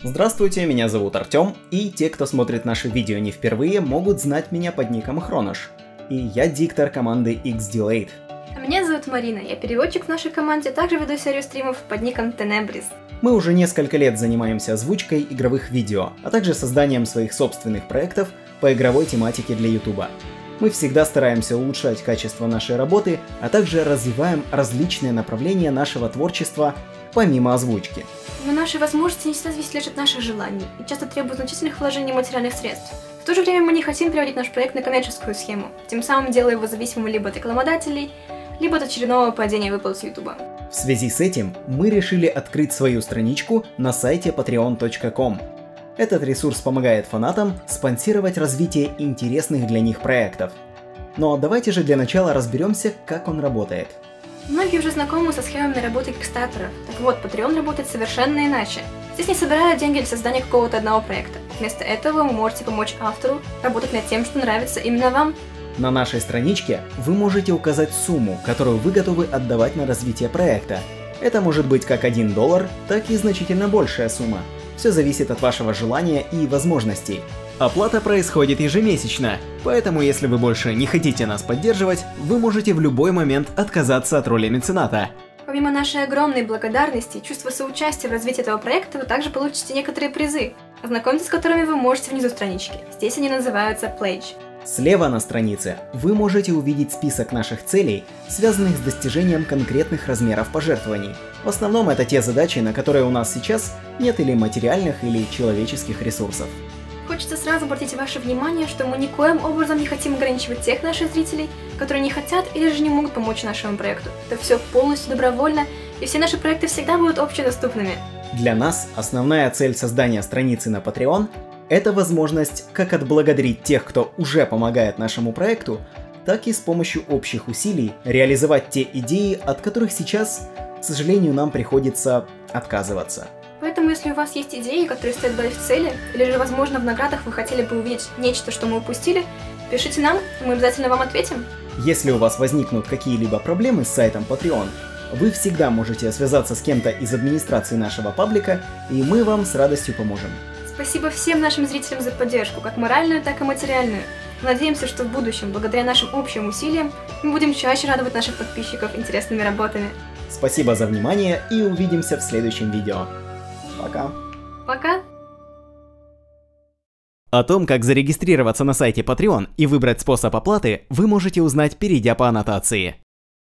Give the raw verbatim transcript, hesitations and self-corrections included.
Здравствуйте, меня зовут Артем, и те, кто смотрит наши видео не впервые, могут знать меня под ником Хронош. И я диктор команды икс делейд. А меня зовут Марина, я переводчик в нашей команде, также веду серию стримов под ником Tenebris. Мы уже несколько лет занимаемся озвучкой игровых видео, а также созданием своих собственных проектов по игровой тематике для ютуба. Мы всегда стараемся улучшать качество нашей работы, а также развиваем различные направления нашего творчества помимо озвучки. Но наши возможности не всегда зависят лишь от наших желаний и часто требуют значительных вложений материальных средств. В то же время мы не хотим переводить наш проект на коммерческую схему, тем самым делая его зависимым либо от рекламодателей, либо от очередного падения выплат с ютуба. В связи с этим мы решили открыть свою страничку на сайте патреон точка ком. Этот ресурс помогает фанатам спонсировать развитие интересных для них проектов. Но давайте же для начала разберемся, как он работает. Многие уже знакомы со схемами работы кикстартеров, так вот, Patreon работает совершенно иначе. Здесь не собирают деньги для создания какого-то одного проекта. Вместо этого вы можете помочь автору работать над тем, что нравится именно вам. На нашей страничке вы можете указать сумму, которую вы готовы отдавать на развитие проекта. Это может быть как один доллар, так и значительно большая сумма. Все зависит от вашего желания и возможностей. Оплата происходит ежемесячно, поэтому если вы больше не хотите нас поддерживать, вы можете в любой момент отказаться от роли мецената. Помимо нашей огромной благодарности и чувства соучастия в развитии этого проекта, вы также получите некоторые призы, ознакомьтесь с которыми вы можете внизу странички. Здесь они называются Pledge. Слева на странице вы можете увидеть список наших целей, связанных с достижением конкретных размеров пожертвований. В основном это те задачи, на которые у нас сейчас нет или материальных, или человеческих ресурсов. Хочется сразу обратить ваше внимание, что мы никоим образом не хотим ограничивать тех наших зрителей, которые не хотят или же не могут помочь нашему проекту. Это все полностью добровольно, и все наши проекты всегда будут общедоступными. Для нас основная цель создания страницы на Patreon — это возможность как отблагодарить тех, кто уже помогает нашему проекту, так и с помощью общих усилий реализовать те идеи, от которых сейчас, к сожалению, нам приходится отказываться. Поэтому, если у вас есть идеи, которые стоит добавить в цели, или же, возможно, в наградах вы хотели бы увидеть нечто, что мы упустили, пишите нам, и мы обязательно вам ответим. Если у вас возникнут какие-либо проблемы с сайтом Patreon, вы всегда можете связаться с кем-то из администрации нашего паблика, и мы вам с радостью поможем. Спасибо всем нашим зрителям за поддержку, как моральную, так и материальную. Надеемся, что в будущем, благодаря нашим общим усилиям, мы будем чаще радовать наших подписчиков интересными работами. Спасибо за внимание и увидимся в следующем видео. Пока. Пока. О том, как зарегистрироваться на сайте Patreon и выбрать способ оплаты, вы можете узнать, перейдя по аннотации.